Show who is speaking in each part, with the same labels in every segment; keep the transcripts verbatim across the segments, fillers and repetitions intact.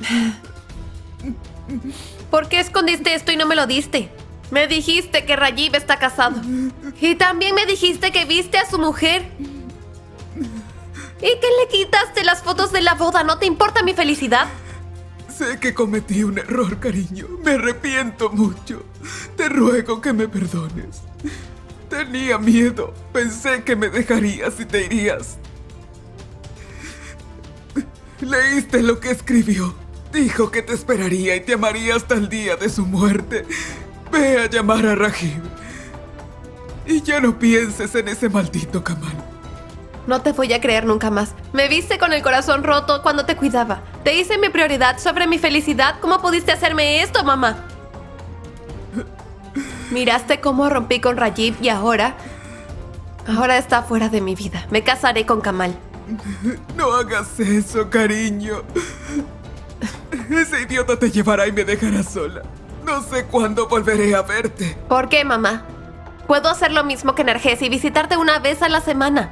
Speaker 1: ¿Por qué escondiste esto y no me lo diste? Me dijiste que Rajiv está casado. Y también me dijiste que viste a su mujer. ¿Y que le quitaste las fotos de la boda? ¿No te importa mi felicidad?
Speaker 2: Sé que cometí un error, cariño. Me arrepiento mucho. Te ruego que me perdones. Tenía miedo. Pensé que me dejarías y te irías. ¿Leíste lo que escribió? Dijo que te esperaría y te amaría hasta el día de su muerte. Ve a llamar a Rajiv. Y ya no pienses en ese maldito Kamal.
Speaker 1: No te voy a creer nunca más. Me viste con el corazón roto cuando te cuidaba. Te hice mi prioridad sobre mi felicidad. ¿Cómo pudiste hacerme esto, mamá? Miraste cómo rompí con Rajiv y ahora... Ahora está fuera de mi vida. Me casaré con Kamal.
Speaker 2: No hagas eso, cariño. Ese idiota te llevará y me dejará sola. No sé cuándo volveré a verte.
Speaker 1: ¿Por qué, mamá? Puedo hacer lo mismo que Narges y visitarte una vez a la semana.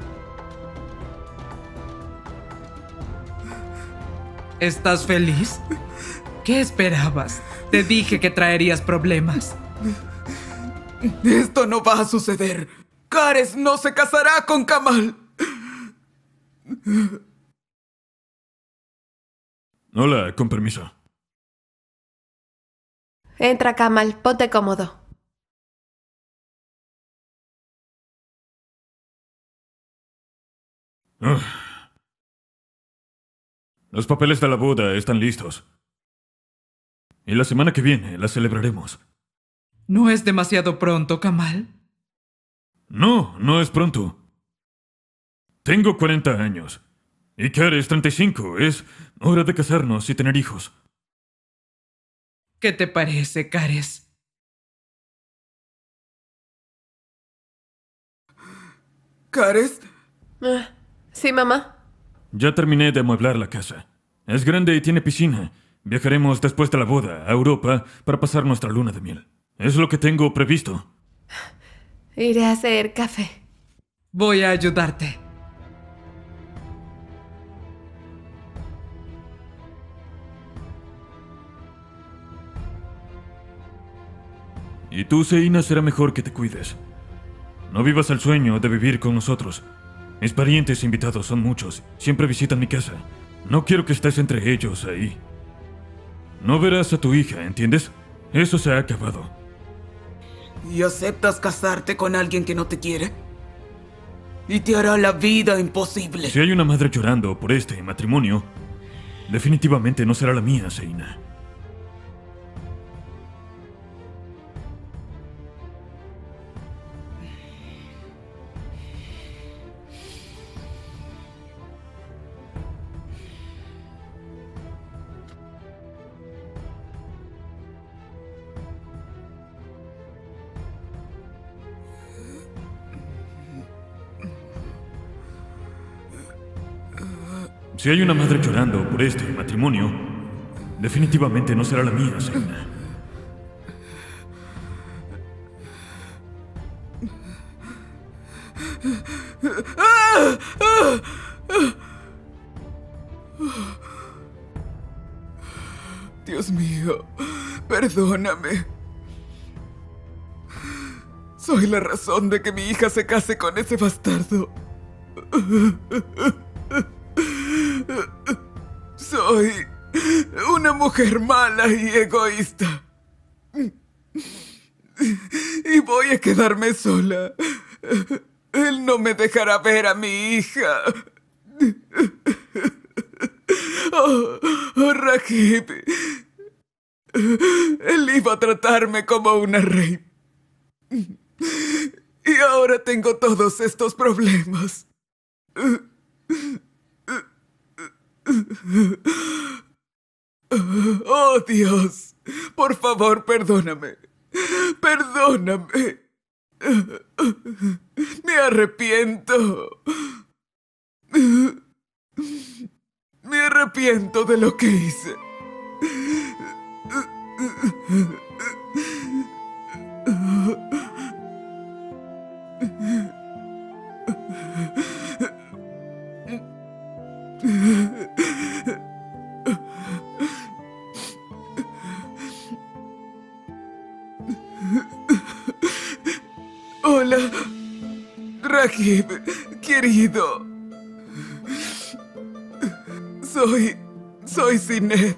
Speaker 3: ¿Estás feliz? ¿Qué esperabas? Te dije que traerías problemas.
Speaker 2: Esto no va a suceder. Kares no se casará con Kamal.
Speaker 4: Hola, con permiso.
Speaker 1: Entra, Kamal. Ponte cómodo.
Speaker 4: Ugh. Los papeles de la boda están listos. Y la semana que viene la celebraremos.
Speaker 3: ¿No es demasiado pronto, Kamal?
Speaker 4: No, no es pronto. Tengo cuarenta años. Y Kares treinta y cinco. Es hora de casarnos y tener hijos.
Speaker 3: ¿Qué te parece, Kares?
Speaker 2: ¿Kares?
Speaker 1: Ah, sí, mamá.
Speaker 4: Ya terminé de amueblar la casa. Es grande y tiene piscina. Viajaremos después de la boda a Europa para pasar nuestra luna de miel. Es lo que tengo previsto.
Speaker 1: Iré a hacer café.
Speaker 3: Voy a ayudarte.
Speaker 4: Y tú, Seina, será mejor que te cuides. No vivas el sueño de vivir con nosotros. Mis parientes invitados son muchos. Siempre visitan mi casa. No quiero que estés entre ellos ahí. No verás a tu hija, ¿entiendes? Eso se ha acabado.
Speaker 2: ¿Y aceptas casarte con alguien que no te quiere? Y te hará la vida imposible.
Speaker 4: Si hay una madre llorando por este matrimonio, definitivamente no será la mía, Seina. Si hay una madre llorando por este matrimonio, definitivamente no será la mía, Seina.
Speaker 2: Dios mío, perdóname. Soy la razón de que mi hija se case con ese bastardo. Soy una mujer mala y egoísta. Y voy a quedarme sola. Él no me dejará ver a mi hija. Oh, oh, Rajiv. Él iba a tratarme como una reina. Y ahora tengo todos estos problemas. Oh, Dios. Por favor, perdóname. Perdóname. Me arrepiento. Me arrepiento de lo que hice. Hola, Raghib, querido. Soy... soy Zineb.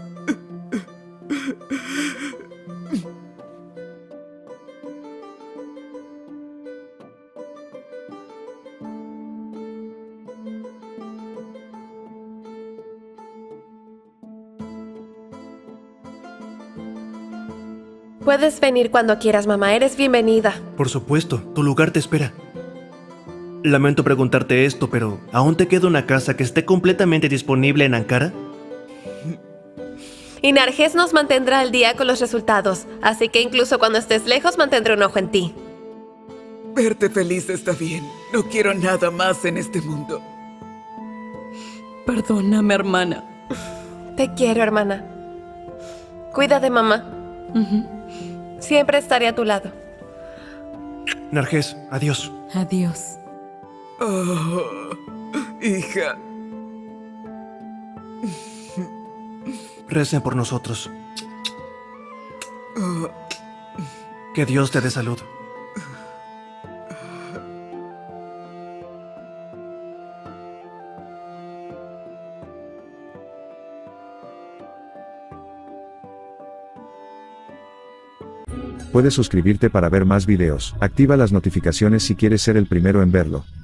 Speaker 1: Puedes venir cuando quieras, mamá. Eres bienvenida.
Speaker 5: Por supuesto, tu lugar te espera. Lamento preguntarte esto, pero ¿aún te queda una casa que esté completamente disponible en Ankara?
Speaker 1: Y Narges nos mantendrá al día con los resultados, así que incluso cuando estés lejos mantendré un ojo en ti.
Speaker 2: Verte feliz está bien. No quiero nada más en este mundo.
Speaker 6: Perdóname, hermana.
Speaker 1: Te quiero, hermana. Cuida de mamá.
Speaker 6: Uh-huh.
Speaker 1: Siempre estaré a tu lado.
Speaker 5: Narges, adiós.
Speaker 6: Adiós.
Speaker 2: Oh, hija.
Speaker 5: Recen por nosotros.
Speaker 2: Oh.
Speaker 5: Que Dios te dé salud.
Speaker 7: Puedes suscribirte para ver más videos. Activa las notificaciones si quieres ser el primero en verlo.